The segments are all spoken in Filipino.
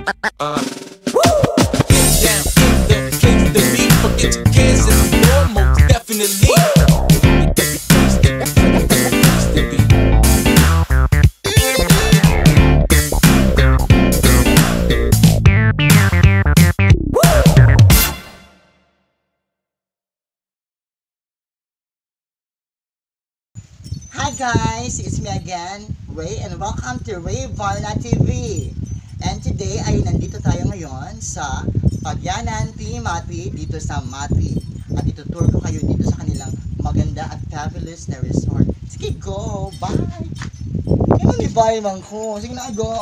Down in the place to be. Forget your cares and the Lord most definitely. Hi guys, it's me again, Ray, and welcome to Ray Varna TV. And today ay nandito tayo ngayon sa Pagyanan P. Mati dito sa Mati. At ituturo ko kayo dito sa kanilang maganda at fabulous na resort. Sige, go! Bye! Ano ni bye man ko? Sige na, go!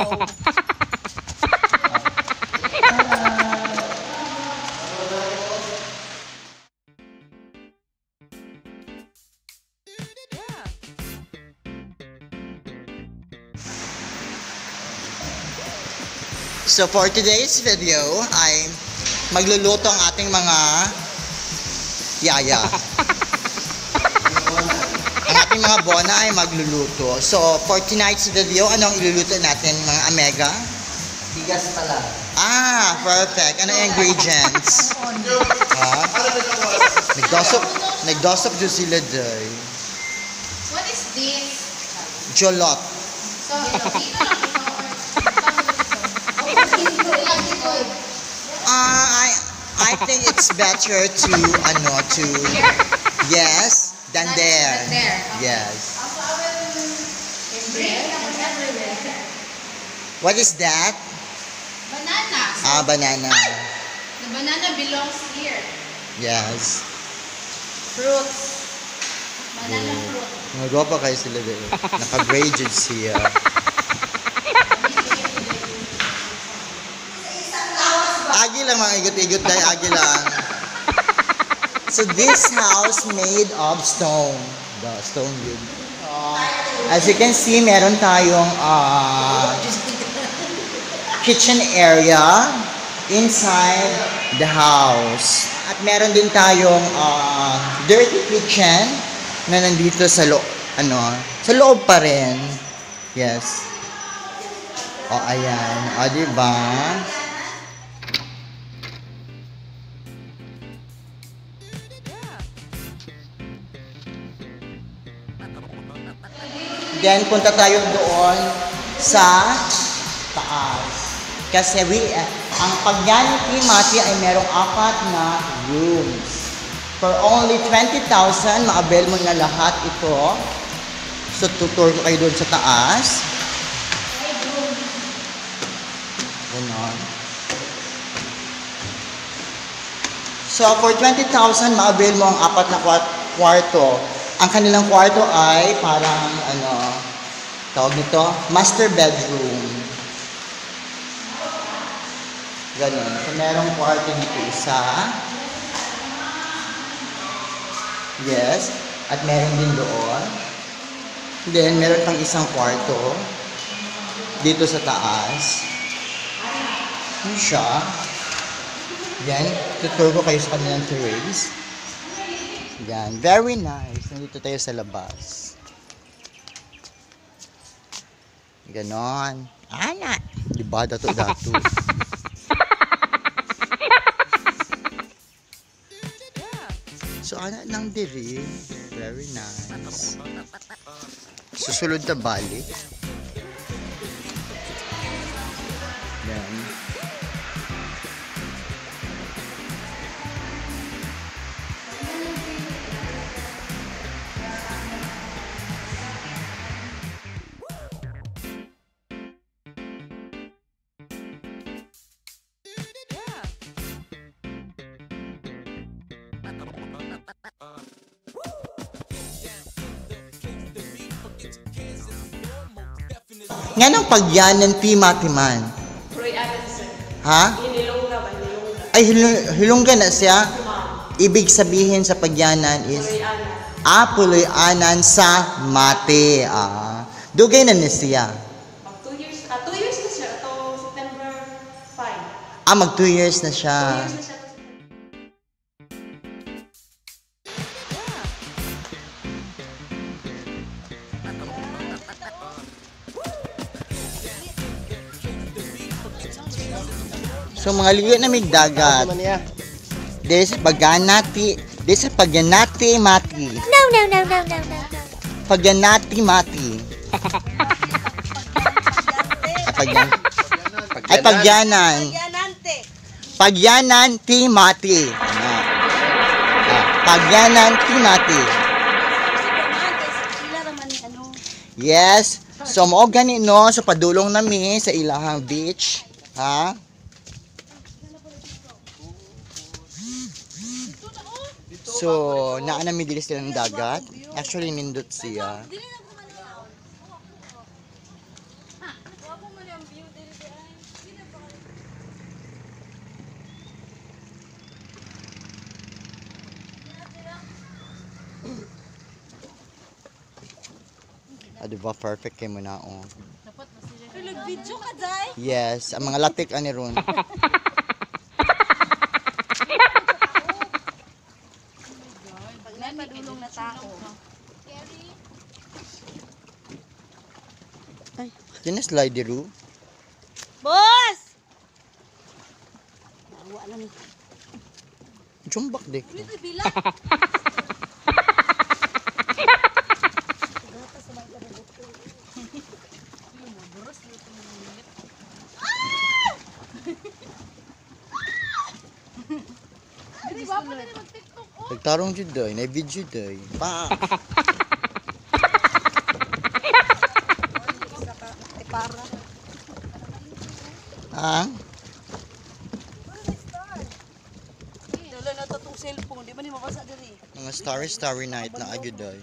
So for today's video ay magluluto ang ating mga yaya. Ang ating mga bona ay magluluto. So for tonight's video, anong iluluto natin mga amega? Bigas pala. Ah, perfect. Ano yung ingredients? Nagdosop do sila day. What is this? Jolot. So, dito lang ito or I think it's better to yes than there. Yes. What is that? Banana. Ah, banana. The banana belongs here. Yes. Fruits. Banana fruit. Nagwapa kayo sila dito. Naka-graded siya. Agi lang mga igot-igot dahil agi lang. So this house made of stone. The stone wood. As you can see, meron tayong kitchen area inside the house. At meron din tayong dirty kitchen na nandito sa sa loob pa rin. Yes. O ayan. O diba? Then, punta tayo doon sa taas. Kasi ang Pagyanan P. Mati ay merong 4 na rooms. For only 20,000, ma-avail mo na lahat ito. So, tutur ko kayo doon sa taas. Ganon. So, for 20,000, ma-avail mo ang 4 na kwarto. Ang kanilang kwarto ay parang tawag nito, master bedroom. Ganon. So, merong kwarto dito isa. Yes. At meron din doon. Then, meron pang isang kwarto dito sa taas. Yun siya. Yan. Tutur ko kayo sa kanilang terrace. Yan. Very nice. Nandito tayo sa labas. Ganon. Ana. Diba? Dato-dato. So, ana lang diri. Very nice. Susunod na balik. Yan. Nga nang Pagyanan P. Mati man. Ha? Ay, hilongga na siya. Ibig sabihin sa Pagyanan is puloy-anan sa Mati. Dugay na siya. 2 years na siya. Ito, September 5. Mag 2 years na siya. 2 years na siya. So mga liyo na may dagat. This Pagyanati Mati. No, no, no, no, no, no. Pagyanati Mati. Ay, Pagyanan. Pagyanan Timati. Pagyanan Timati. Yes. So, mo gani no. So, padulong nami sa ilahang beach. Ha? So, naa nami dili sila ng dagat. Actually, nindot siya. Diba, perfect kay mo na, oh. Nag-video ka, Day? Yes, ang mga latik ani ron. Pag napadulong na tao. Ay, slide ro. Boss! Awa lang. Jumbak dik. Ito bila. Nagtarong jud day, na video day. Pa. Ha? Dala na to tong cellphone, di ba ni mabasa diri? Mga starry night na agad day.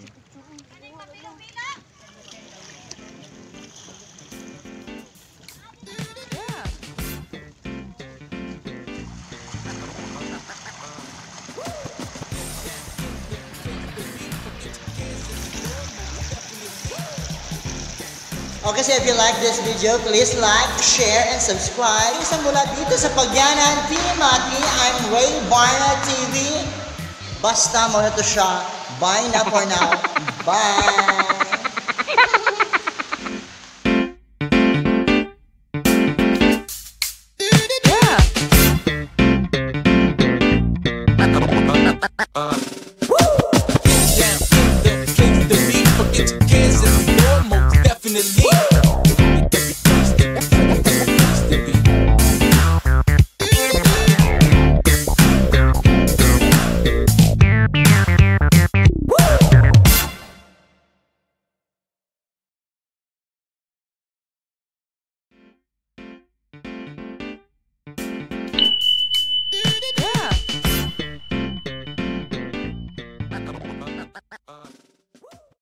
Okay, so if you like this video, please like, share, and subscribe. Isa mula dito sa Pagyanan Timati, I'm Ray Varna TV. Basta mo na to siya. Bye na for now. Bye!